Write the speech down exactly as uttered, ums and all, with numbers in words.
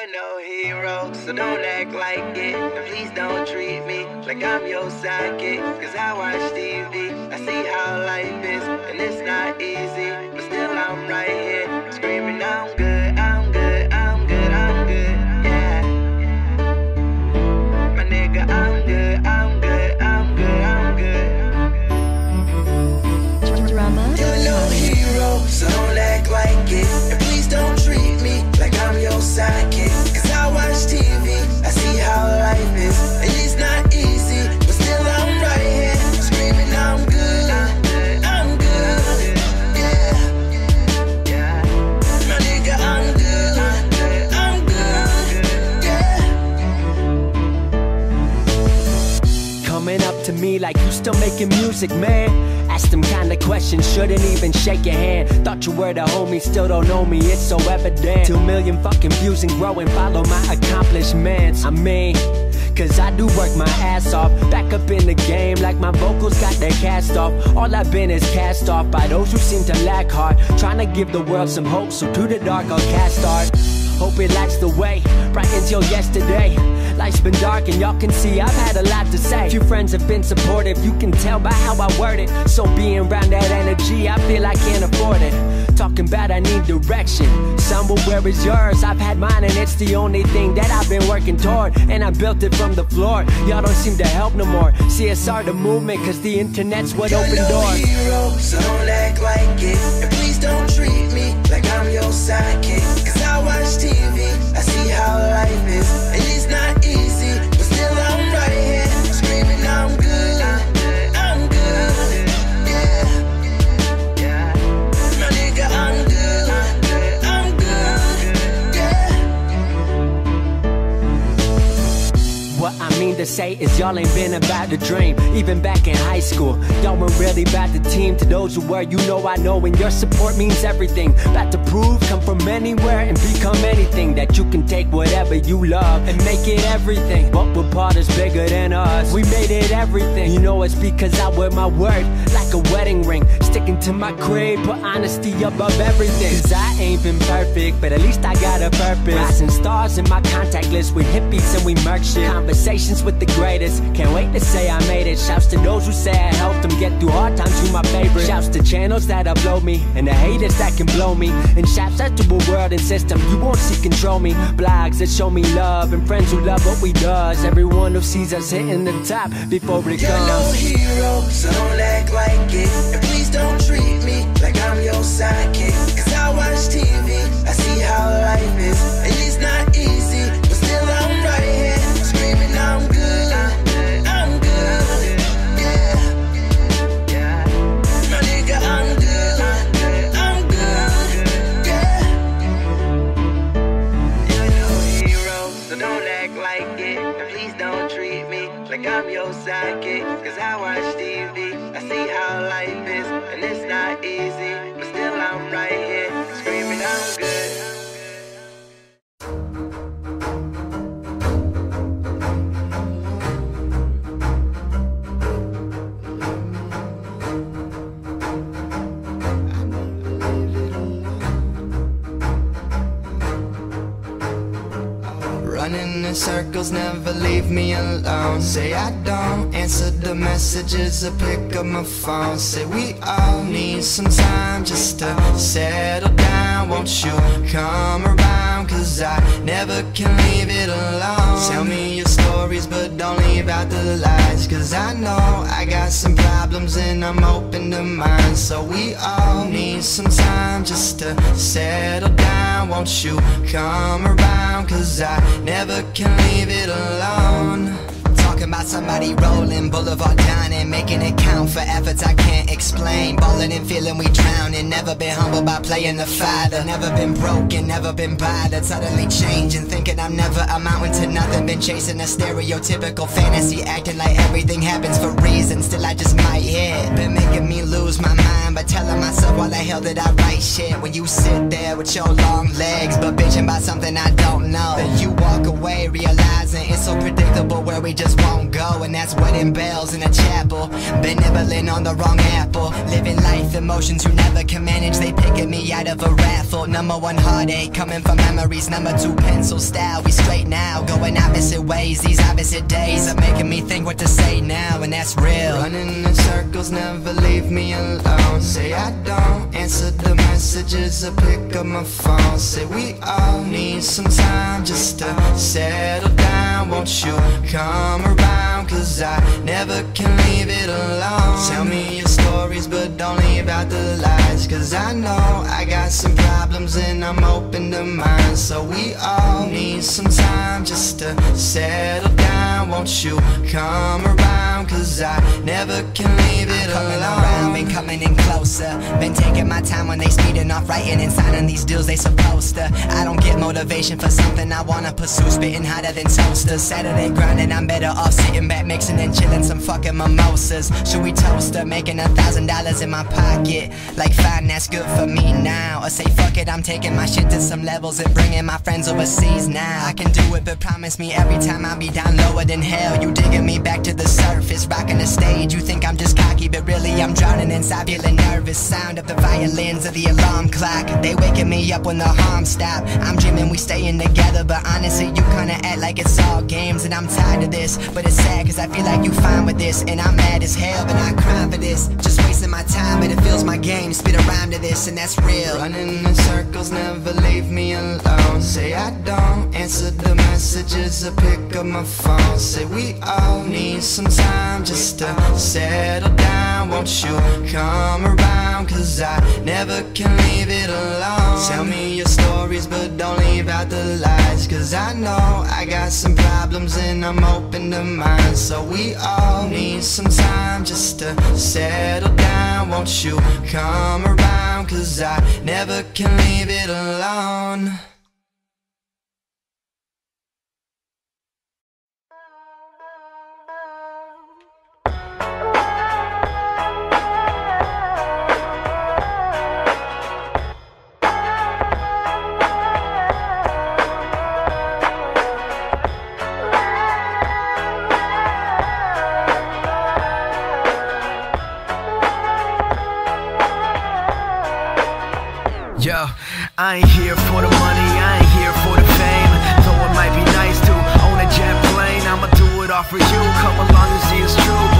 You're no hero, so don't act like it. And please don't treat me like I'm your sidekick. Cause I watch T V, I see how life is, and it's not easy, but still I'm right here, screaming I'm good, I'm good, I'm good, I'm good, yeah. My nigga, I'm good, I'm good, I'm good, I'm good. Drama. You're no hero, so don't act like it. And please don't treat me like I'm your sidekick. Cause I watch T V, I see how life is, and it's not easy, but still I'm right here, screaming I'm good, I'm good, yeah. My nigga, I'm good, I'm good, yeah. Coming up to me like you still making music, man. Ask them kind of questions, shouldn't even shake your hand. Thought you were the homie, still don't know me, it's so evident. Two million fucking views and growing, follow my accomplishments. I mean, cause I do work my ass off, back up in the game like my vocals got their cast off. All I've been is cast off by those who seem to lack heart, trying to give the world some hope, so to the dark I'll cast art. Hope it lights the way, bright until yesterday. Life's been dark and y'all can see I've had a lot to say. Few friends have been supportive, you can tell by how I word it. So being around that energy, I feel I can't afford it. Talking about I need direction, somewhere where is yours? I've had mine and it's the only thing that I've been working toward, and I built it from the floor. Y'all don't seem to help no more. C S R the movement, cause the internet's what You're opened no doors. hero, so don't act like it. And please don't treat me like I'm your sidekick. Cause I watch T V, I see how life is, and it's not easy, but still I'm right here, screaming I'm good, I'm good, yeah. My nigga, I'm good, I'm good, yeah. What I mean to say is y'all ain't been about the dream. Even back in high school, y'all weren't really about the team. To those who were, you know I know, and your support means everything. About to prove, come from anywhere and become anything. That you can take whatever you love and make it everything. But we're part is bigger than us, we made it everything. You know it's because I wear my word like a wedding ring, sticking to my creed, put honesty above everything. Cause I ain't been perfect, but at least I got a purpose. Rising stars in my contact list with hippies and we murk shit. Conversations with the greatest, can't wait to say I made it. Shouts to those who say I helped them get through hard times, you my favorite. Shouts to channels that upload me, and the haters that can blow me. And shouts out to a world and system you won't see control me. Blogs that show me love, and friends who love what we does. Everyone who sees us hitting the top before it You're no comes. hero, so don't act like it. And please don't treat me like I'm your sidekick. Cause I watch T V, I see how life is, and it's not easy, but still I'm right here, screaming I'm good, I'm good, yeah. My nigga, I'm good, I'm good, yeah. You're no hero, so don't act like it. And please don't treat me like I'm your sidekick. Cause I watch T V, I see how life is, and it's not easy, but still I'm right here, screaming I'm good. Running in circles, never leave me alone. Say I don't answer the messages or pick up my phone. Say we all need some time just to settle down. Won't you come around, cause I never can leave it alone. Tell me your stories but don't leave out the lies, cause I know I got some problems and I'm open to mine. So we all need some time just to settle down. Won't you come around, cause I never can leave it alone. Talking about somebody rolling, boulevard dining, making it count for efforts I can't explain. Balling and feeling we drowning, never been humbled by playing the fighter. Never been broken, never been bothered, suddenly changing, thinking I'm never amounting to nothing. Been chasing a stereotypical fantasy, acting like everything happens for reasons, still I just might hit. Been making me lose my mind, but telling myself why the hell did I write shit. When you sit there with your long legs, but bitching about something I don't know. Then you walk away realizing it's so predictable where we just won't don't go, and that's wedding bells in a chapel. Been nibbling on the wrong apple, living life emotions you never can manage. They picking me out of a raffle. Number one heartache coming from memories. Number two pencil style. We straight now, going opposite ways. These opposite days are making me think what to say now, and that's real. Running in circles, never leave me alone. Say I don't answer the messages or pick up my phone. Say we all need some time just to settle down. Won't you come around, cause I never can leave it alone. Tell me your stories but don't leave out the lies, cause I know I got some problems and I'm open to mine. So we all need some time just to settle down. Won't you come around, cause I never can leave it coming alone. Around, been coming in closer. Been taking my time when they speeding off, writing and signing these deals they supposed to. I don't get motivation for something I wanna pursue, spitting hotter than toasters. Saturday grinding, I'm better off sitting back, mixing and chilling some fucking mimosas. Should we toast her, making a thousand dollars in my pocket? Like fine, that's good for me now. Or say fuck it, I'm taking my shit to some levels and bringing my friends overseas now. I can do it, but promise me every time I'll be down lower than hell. You digging me back to the surface, rocking the stage. You think I'm just cocky, but really I'm drowning inside, feeling nervous. Sound of the violins of the alarm clock, they waking me up when the harm stop. I'm dreaming we staying together, but honestly you kinda act like it's all games. And I'm tired of this, but it's sad cause I feel like you fine with this. And I'm mad as hell, but I cry for this. Just wasting my time, but it feels my game. Spit a rhyme to this, and that's real. Running in circles, never leave me alone. Say I don't answer the messages or pick up my phone. Say we all need some time just to settle down. Won't you come around, cause I never can leave it alone. Tell me your stories but don't leave out the lies, cause I know I got some problems and I'm open to mine. So we all need some time just to settle down. Won't you come around, cause I never can leave it alone. Yo, I ain't here for the money, I ain't here for the fame. Though it might be nice to own a jet plane, I'ma do it all for you. Come along and see it's true.